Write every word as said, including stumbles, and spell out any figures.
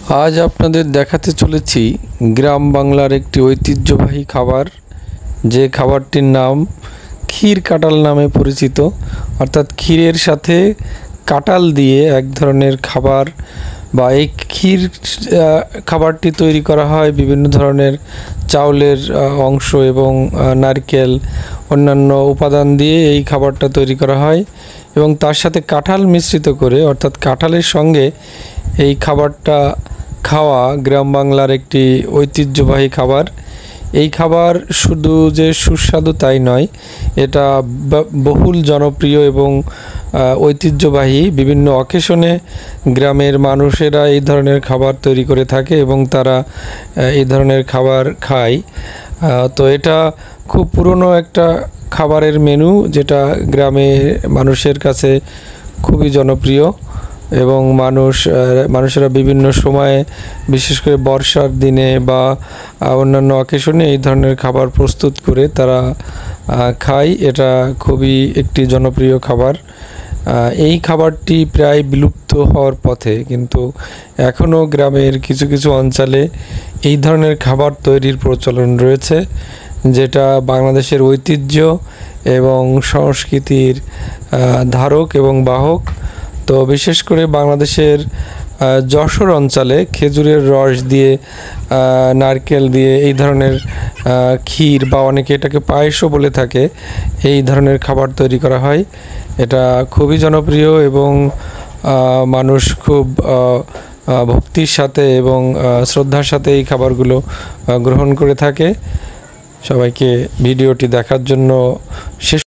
আজ আপনাদের দেখাতে চলেছি গ্রাম বাংলার একটি ঐতিহ্যবাহী খাবার, যে খাবারটির নাম ক্ষীর কাঁঠাল নামে পরিচিত। অর্থাৎ ক্ষীরের সাথে কাঁঠাল দিয়ে এক ধরনের খাবার বা এই ক্ষীর খাবারটি তৈরি করা হয় বিভিন্ন ধরনের চাউলের অংশ এবং নারকেল অন্যান্য উপাদান দিয়ে এই খাবারটা তৈরি করা হয় এবং তার সাথে কাঁঠাল মিশ্রিত করে, অর্থাৎ কাঁঠালের সঙ্গে এই খাবারটা খাওয়া গ্রাম বাংলার একটি ঐতিহ্যবাহী খাবার। এই খাবার শুধু যে সুস্বাদু তাই নয়, এটা বহুল জনপ্রিয় এবং ঐতিহ্যবাহী। বিভিন্ন অকেশনে গ্রামের মানুষেরা এই ধরনের খাবার তৈরি করে থাকে এবং তারা এই ধরনের খাবার খায়। তো এটা খুব পুরনো একটা খাবারের মেনু, যেটা গ্রামে মানুষের কাছে খুবই জনপ্রিয় এবং মানুষ মানুষেরা বিভিন্ন সময়ে, বিশেষ করে বর্ষার দিনে বা অন্যান্য অকেশনে এই ধরনের খাবার প্রস্তুত করে তারা খায়। এটা খুবই একটি জনপ্রিয় খাবার। এই খাবারটি প্রায় বিলুপ্ত হওয়ার পথে, কিন্তু এখনও গ্রামের কিছু কিছু অঞ্চলে এই ধরনের খাবার তৈরির প্রচলন রয়েছে, যেটা বাংলাদেশের ঐতিহ্য এবং সংস্কৃতির ধারক এবং বাহক। তো বিশেষ করে বাংলাদেশের যশোর অঞ্চলে খেজুরের রস দিয়ে, নারকেল দিয়ে এই ধরনের ক্ষীর বা অনেকে এটাকে পায়েসও বলে থাকে, এই ধরনের খাবার তৈরি করা হয়। এটা খুবই জনপ্রিয় এবং মানুষ খুব ভক্তির সাথে এবং শ্রদ্ধার সাথে এই খাবারগুলো গ্রহণ করে থাকে। সবাইকে ভিডিওটি দেখার জন্য শেষ